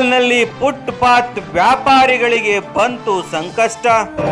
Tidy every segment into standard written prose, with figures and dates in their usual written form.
ಕುಣಿಗಲ್ನಲ್ಲಿ footpath ವ್ಯಾಪಾರಿಗಳಿಗೆ ಬಂತು ಸಂಕಷ್ಟ.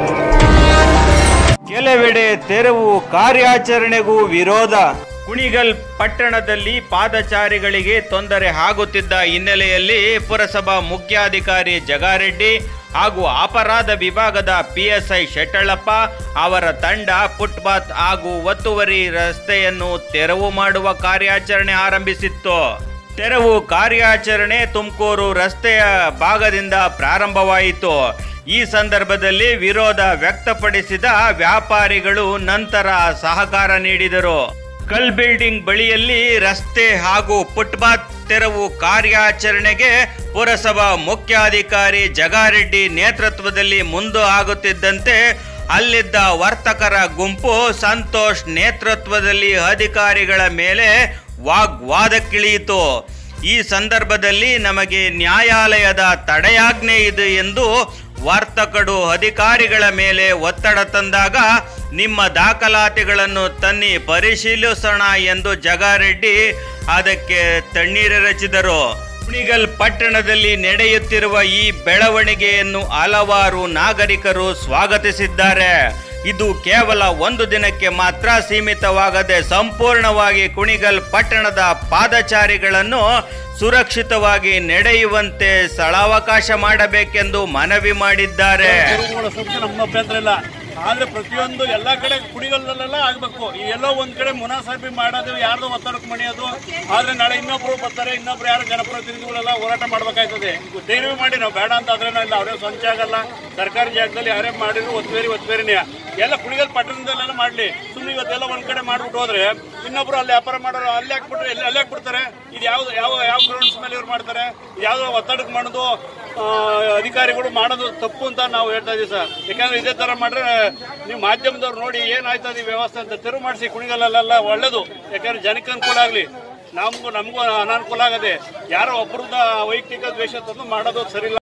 ಕೆಲವೆಡೆ ತೆರವು ಕಾರ್ಯಾಚರಣೆಗೂ ವಿರೋಧ. ಕುಣಿಗಲ್ ಪಟ್ಟಣದಲ್ಲಿ ಪಾದಚಾರಿಗಳಿಗೆ ತೊಂದರೆ ಆಗುತ್ತಿದ್ದ ಹಿನ್ನೆಲೆಯಲ್ಲಿ ಪುರಸಭಾ ಮುಖ್ಯಾಧಿಕಾರಿ ಜಗಾರೆಡ್ಡಿ ಹಾಗೂ ಅಪರಾಧ ವಿಭಾಗದ PSI ಶೆಟ್ಟಳಪ್ಪ ಅವರ ತಂಡ ಫುಟ್ಪಾತ್ ಹಾಗೂ ಒತ್ತುವರಿ ರಸ್ತೆಯನ್ನು ತೆರವು ಮಾಡುವ ಕಾರ್ಯಾಚರಣೆ ಆರಂಭಿಸಿತ್ತು. ತೆರವು ಕಾರ್ಯಾಚರಣೆ ತುಮಕೂರು ರಸ್ತೆಯ ಭಾಗದಿಂದ ಪ್ರಾರಂಭವಾಯಿತು. ಈ ಸಂದರ್ಭದಲ್ಲಿ ವಿರೋಧ ವ್ಯಕ್ತಪಡಿಸಿದ ವ್ಯಾಪಾರಿಗಳು ನಂತರ ಸಹಕಾರ ನೀಡಿದರು. ಕಲ್ ಬಿಲ್ಡಿಂಗ್ ಬಳಿಯಲ್ಲಿ ರಸ್ತೆ ಹಾಗೂ ಫುಟ್ಪಾತ್ ತೆರವು ಕಾರ್ಯಾಚರಣೆಗೆ ಪುರಸಭಾ ಮುಖ್ಯಾಧಿಕಾರಿ ಜಗಾರೆಡ್ಡಿ ನೇತೃತ್ವದಲ್ಲಿ ಮುಂದೆ ಆಗುತ್ತಿದ್ದಂತೆ ಅಲ್ಲಿದ್ದ ವರ್ತಕರ ಗುಂಪು ಸಂತೋಷ್ ನೇತೃತ್ವದಲ್ಲಿ ಅಧಿಕಾರಿಗಳ ಮೇಲೆ ವಾಗ್ವಾದಕ್ಕಿಳಿಯಿತು. ಈ ಸಂದರ್ಭದಲ್ಲಿ ನಮಗೆ ನ್ಯಾಯಾಲಯದ ತಡೆಯಾಜ್ಞೆ ಇದೆ ಎಂದು ವರ್ತಕರು ಅಧಿಕಾರಿಗಳ ಮೇಲೆ ಒತ್ತಡ ತಂದಾಗ ನಿಮ್ಮ ದಾಖಲಾತಿಗಳನ್ನು ತನ್ನಿ ಪರಿಶೀಲಿಸೋಣ ಎಂದು ಜಗಾರೆಡ್ಡಿ ಅದಕ್ಕೆ ತಣ್ಣೀರೆರಚಿದರು. ಕುಣಿಗಲ್ ಪಟ್ಟಣದಲ್ಲಿ ನಡೆಯುತ್ತಿರುವ ಈ ಬೆಳವಣಿಗೆಯನ್ನು ಹಲವಾರು ನಾಗರಿಕರು ಸ್ವಾಗತಿಸಿದ್ದಾರೆ. ಇದು ಕೇವಲ ಒಂದು ದಿನಕ್ಕೆ ಮಾತ್ರ ಸೀಮಿತವಾಗದೆ ಸಂಪೂರ್ಣವಾಗಿ ಕುಣಿಗಲ್ ಪಟ್ಟಣದ ಪಾದಚಾರಿಗಳನ್ನು ಸುರಕ್ಷಿತವಾಗಿ ನಡೆಯುವಂತೆ ಸ್ಥಳಾವಕಾಶ ಮಾಡಬೇಕೆಂದು ಮನವಿ ಮಾಡಿದ್ದಾರೆ. ನಮ್ಮ ಅಭ್ಯಂತರ ಇಲ್ಲ, ಆದ್ರೆ ಪ್ರತಿಯೊಂದು ಎಲ್ಲಾ ಕಡೆ ಕುಣಿಗಲ್ಲೆಲ್ಲ ಆಗ್ಬೇಕು. ಈ ಎಲ್ಲೋ ಒಂದ್ ಕಡೆ ಮುನಾಸಬಿ ಮಾಡೋದು, ಯಾರ್ದೋ ಒತ್ತಡಕ್ಕೆ ಮಣಿಯೋದು. ಆದ್ರೆ ನಾಳೆ ಇನ್ನೊಬ್ರು ಬರ್ತಾರೆ, ಇನ್ನೊಬ್ರು ಯಾರು ಜನಪ್ರತಿನಿಧಿಗಳೆಲ್ಲ ಹೋರಾಟ ಮಾಡ್ಬೇಕಾಯ್ತದೆ. ಧೈರ್ಯ ಮಾಡಿ ನಾವು ಬೇಡ ಅಂತ ಆದ್ರೇನೋ ಇಲ್ಲ, ಅವರೇ ಸ್ವಂತ ಆಗಲ್ಲ. ಸರ್ಕಾರಿ ಜಾಗದಲ್ಲಿ ಯಾರೇ ಮಾಡಿದ್ರು ಒತ್ತುವೇರಿನೇ ಎಲ್ಲ ಕುಣಿಗಲ್ ಪಟ್ಟಣದಲ್ಲೆಲ್ಲ ಮಾಡ್ಲಿ. ಸುಮ್ಮನೆ ಇವತ್ತೆಲ್ಲ ಒಂದ್ ಕಡೆ ಮಾಡ್ಬಿಟ್ಟು ಹೋದ್ರೆ ಇನ್ನೊಬ್ರು ಅಲ್ಲಿ ವ್ಯಾಪಾರ ಮಾಡೋರು ಅಲ್ಲಿ ಹಾಕ್ಬಿಟ್ರೆ ಅಲ್ಲಿ ಹಾಕ್ಬಿಡ್ತಾರೆ. ಇದು ಯಾವ ಗ್ರೌಂಡ್ಸ್ ಮೇಲೆ ಇವ್ರು ಮಾಡ್ತಾರೆ? ಯಾವ್ದೋ ಒತ್ತಡಕ್ಕೆ ಮಾಡೋದು ಅಧಿಕಾರಿಗಳು ಮಾಡೋದು ತಪ್ಪು ಅಂತ ನಾವು ಹೇಳ್ತಾ ಇದೀವಿ ಸರ್. ಯಾಕಂದ್ರೆ ಇದೇ ತರ ಮಾಡ್ರೆ ನೀವು ಮಾಧ್ಯಮದವ್ರು ನೋಡಿ ಏನಾಯ್ತದೆ ಈ ವ್ಯವಸ್ಥೆ ಅಂತ ತೆರವು ಮಾಡಿಸಿ ಕುಣಿಗಲ್ಲೆಲ್ಲ ಒಳ್ಳೇದು. ಯಾಕಂದ್ರೆ ಜನಕ್ಕೆ ಅನುಕೂಲ ಆಗ್ಲಿ, ನಮಗೂ ಅನಾನುಕೂಲ ಆಗದೆ. ಯಾರೋ ಒಬ್ಬರದ ವೈಯಕ್ತಿಕ ದ್ವೇಷ ತಂದು ಮಾಡೋದು ಸರಿಯಿಲ್ಲ.